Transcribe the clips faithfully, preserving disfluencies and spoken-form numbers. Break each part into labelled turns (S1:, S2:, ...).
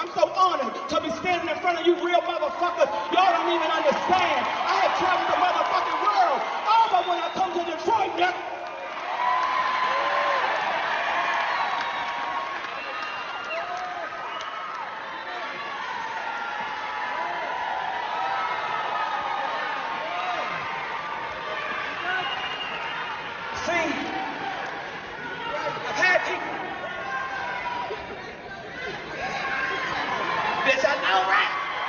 S1: I'm so honored to be standing in front of you real motherfuckers. Y'all don't even understand. I have traveled the motherfucking world. Oh, but when I come to Detroit, nigga. See, I've had people. Bitch, I know, right?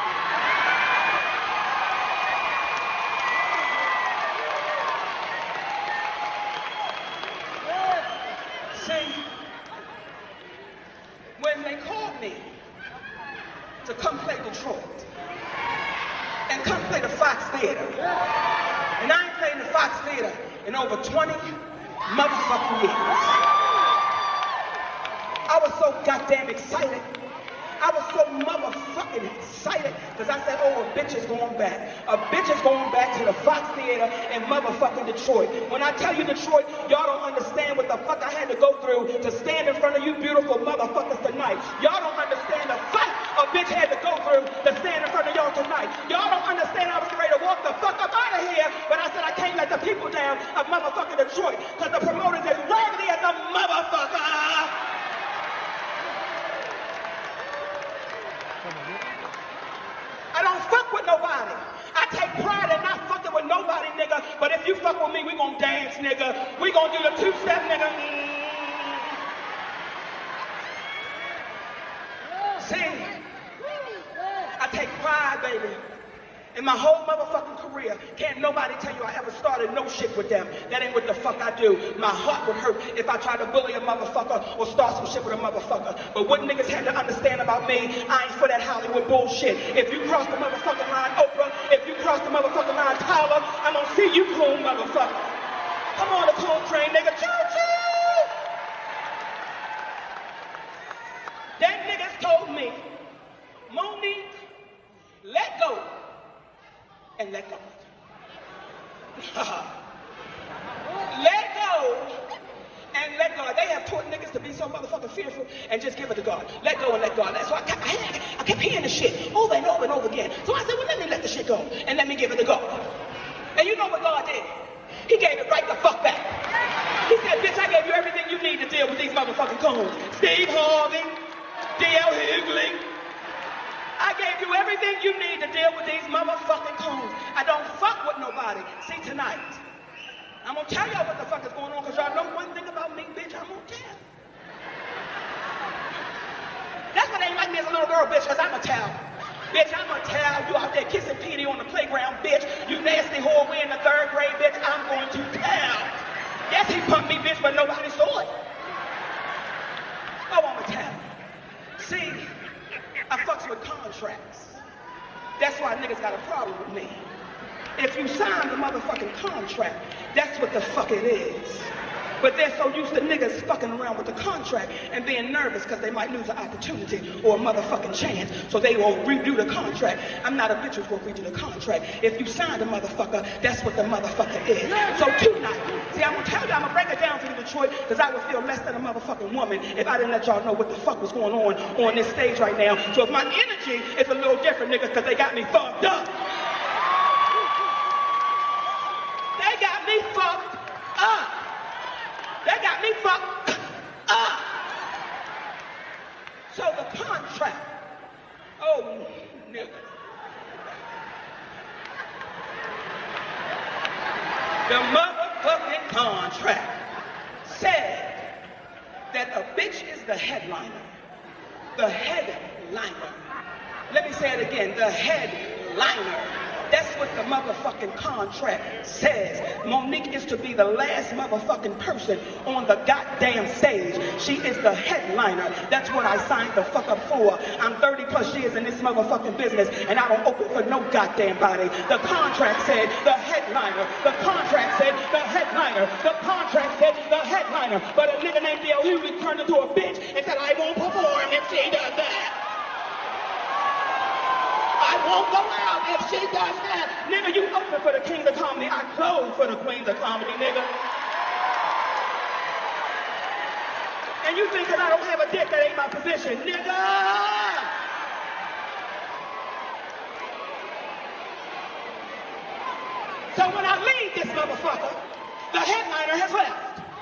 S1: See, when they called me to come play Detroit and come play the Fox Theater, and I ain't played the Fox Theater in over twenty motherfucking years. I was so goddamn excited. I was so motherfucking excited because I said, oh, a bitch is going back. A bitch is going back to the Fox Theater in motherfucking Detroit. When I tell you Detroit, y'all don't understand what the fuck I had to go through to stand in front of you beautiful motherfuckers tonight. Y'all don't understand the fight a bitch had to go through to stand in front of y'all tonight. Y'all don't understand I was ready to walk the fuck up out of here, but I said I can't let the people down of motherfucking Detroit because the promoters is raggedy as a motherfucker. I don't fuck with nobody. I take pride in not fucking with nobody, nigga. But if you fuck with me, we gon' dance, nigga. We gon' do the two-step, nigga. See, I take pride, baby. In my whole motherfucking career, can't nobody tell you I ever started no shit with them. That ain't what the fuck I do. My heart would hurt if I tried to bully a motherfucker or start some shit with a motherfucker. But what niggas had to understand about me, I ain't for that Hollywood bullshit. If you cross the motherfucking line, Oprah, if you cross the motherfucking line, Tyler, I'm gonna see you cool motherfucker. Come on the cool train, nigga. Choo-choo! That niggas told me, Monique, let go. And let go. Let go and let God. They have taught niggas to be so motherfucking fearful and just give it to God. Let go and let God. So I kept, I, I kept hearing this shit over and over and over again. So I said, well, let me let the shit go and let me give it to God. And you know what God did? He gave it right the fuck back. He said, bitch, I gave you everything you need to deal with these motherfucking coons. Steve Harvey, D L Hughley. I gave you everything you need to deal with these motherfucking coons. I don't fuck with nobody. See, tonight, I'm gonna tell y'all what the fuck is going on, because y'all know one thing about me, bitch, I'm gonna tell. That's why they ain't like me as a little girl, bitch, because I'm gonna tell. Bitch, I'm gonna tell you out there kissing Petey on the playground, bitch. You nasty whore, we in the third grade, bitch, I'm going to tell. Yes, he pumped me, bitch, but nobody saw it. Oh, I'm gonna tell. See, I fucks with contracts. That's why niggas got a problem with me. If you sign the motherfucking contract, that's what the fuck it is. But they're so used to niggas fucking around with the contract and being nervous because they might lose an opportunity or a motherfucking chance, so they will redo the contract. I'm not a bitch who's gonna redo the contract. If you sign the motherfucker, that's what the motherfucker is. So tonight, see, I'm gonna tell you, I'm gonna break it down for you, Detroit, because I would feel less than a motherfucking woman if I didn't let y'all know what the fuck was going on on this stage right now. So if my energy is a little different, niggas, because they got me fucked up. They got me fucked up. They got me fucked up. So the contract, oh, nigga. The motherfucking contract said that a bitch is the headliner. The headliner. Let me say it again, the headliner. That's what the motherfucking contract says. Monique is to be the last motherfucking person on the goddamn stage. She is the headliner. That's what I signed the fuck up for. I'm thirty plus years in this motherfucking business and I don't open for no goddamn body. The contract said the headliner. The contract said the headliner. The contract said the headliner. But a nigga named D L Hughley turned into a bitch and said, I won't perform if she does that. I won't go out if she does that. Nigga, you open for the kings of comedy. I close for the queens of comedy, nigga. And you think that I don't have a dick, that ain't my position. Nigga, So when I leave this motherfucker, the headliner has left.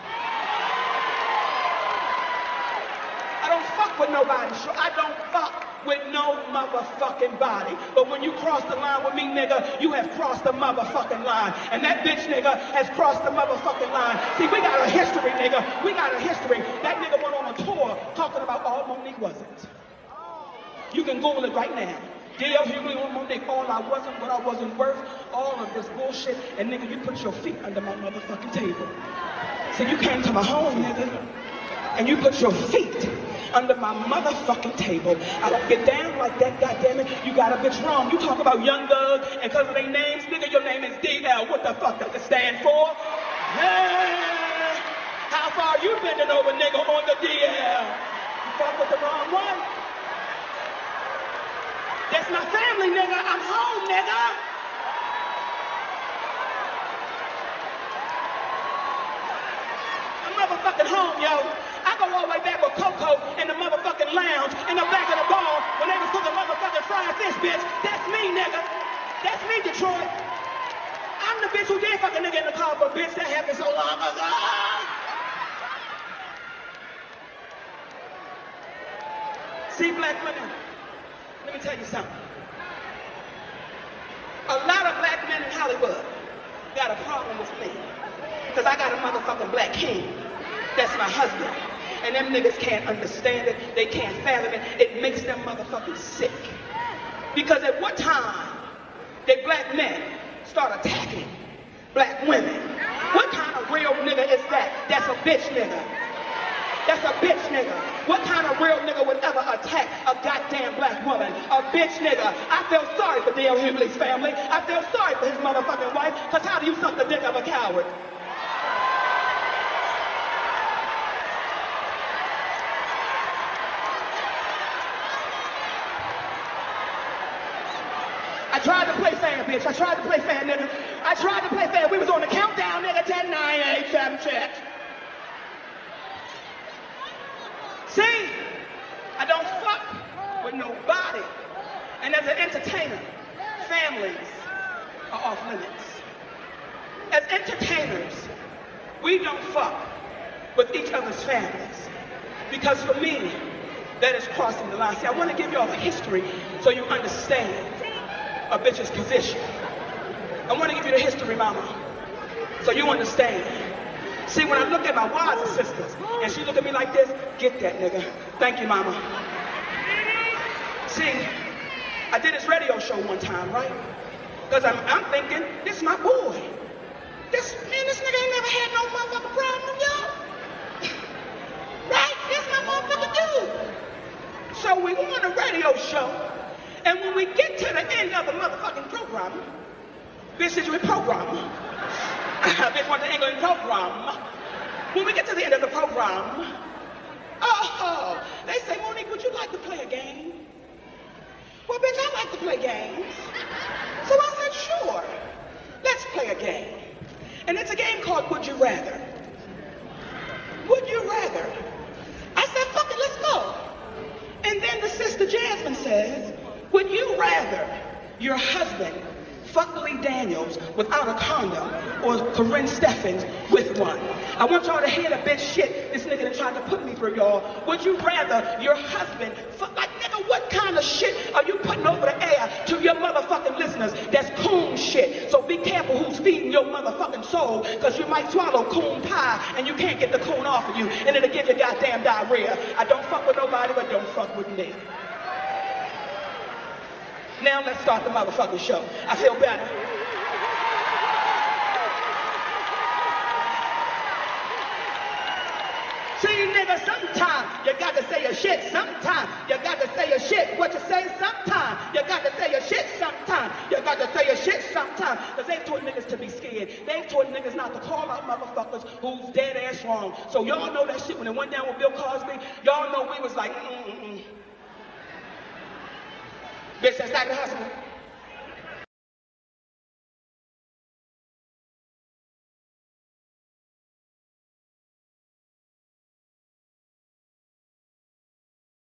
S1: I don't fuck with nobody. I don't fuck with no motherfucking body. But when you cross the line with me, nigga, you have crossed the motherfucking line. And that bitch nigga has crossed the motherfucking line. See, we got a history, nigga. We got a history. That nigga went on a tour talking about all Monique wasn't. You can Google it right now. D L Hughley on Monique, all I wasn't, what I wasn't worth, all of this bullshit. And nigga, you put your feet under my motherfucking table. So you came to my home, nigga, and you put your feet under my motherfucking table. I don't get down like that, goddammit. You got a bitch wrong. You talk about Young Thug, and because of their names, nigga, your name is D L. What the fuck does it stand for? Hey, how far you bending over, nigga, on the D L? You fuck with the wrong one? That's my family, nigga. I'm home, nigga. I'm motherfucking home, yo. I go all the way back with Coco in the motherfucking lounge in the back of the bar when they was cooking motherfucking fried fish, bitch. That's me, nigga. That's me, Detroit. I'm the bitch who did fuck a nigga in the car, but bitch, that happened so long ago. See, black women, let me tell you something. A lot of black men in Hollywood got a problem with me because I got a motherfucking black king. That's my husband. And them niggas can't understand it. They can't fathom it. It makes them motherfucking sick. Because at what time did black men start attacking black women? What kind of real nigga is that? That's a bitch nigga. That's a bitch nigga. What kind of real nigga would ever attack a goddamn black woman? A bitch nigga. I feel sorry for D L Hughley's family. I feel sorry for his motherfucking wife. Because how do you suck the dick of a coward? I tried to play fair, bitch. I tried to play fair, nigga. I tried to play fair. We was on the countdown, nigga. ten, nine, eight, seven, check. See? I don't fuck with nobody. And as an entertainer, families are off limits. As entertainers, we don't fuck with each other's families. Because for me, that is crossing the line. See, I want to give you all the history so you understand a bitch's position. I want to give you the history, mama, so you understand. See, when I look at my wives and sisters, and she look at me like this, get that, nigga. Thank you, mama. See, I did this radio show one time, right? Because I'm, I'm thinking, this is my boy. This, man, this nigga ain't never had no motherfucking problem, yo. Right? This my motherfucking dude. So we on a radio show, and when we get to the end of the motherfucking program, bitch, did you program? Bitch, went to England program. When we get to the end of the program, oh, they say, Monique, would you like to play a game? Well, bitch, I like to play games. So I said, sure, let's play a game. And it's a game called Would You Rather. Would you rather? I said, fuck it, let's go. And then the sister Jasmine says, would you rather your husband fuck Lee Daniels without a condom or Corinne Steffens with one? I want y'all to hear the bitch shit this nigga that tried to put me through, y'all. Would you rather your husband fuck, like, nigga, what kind of shit are you putting over the air to your motherfucking listeners? That's coon shit. So be careful who's feeding your motherfucking soul, because you might swallow coon pie and you can't get the coon off of you, and it'll give you goddamn diarrhea. I don't fuck with nobody, but don't fuck with me. Now let's start the motherfucking show. I feel better. See, nigga, sometimes you got to say your shit. Sometimes you got to say your shit. What you say sometimes. You got to say your shit sometimes. You got to say your shit sometimes. Because they've taught niggas to be scared. They've taught niggas not to call out motherfuckers who's dead ass wrong. So y'all know that shit when it went down with Bill Cosby. Y'all know we was like, mm-mm-mm. Bitch, that's not the husband.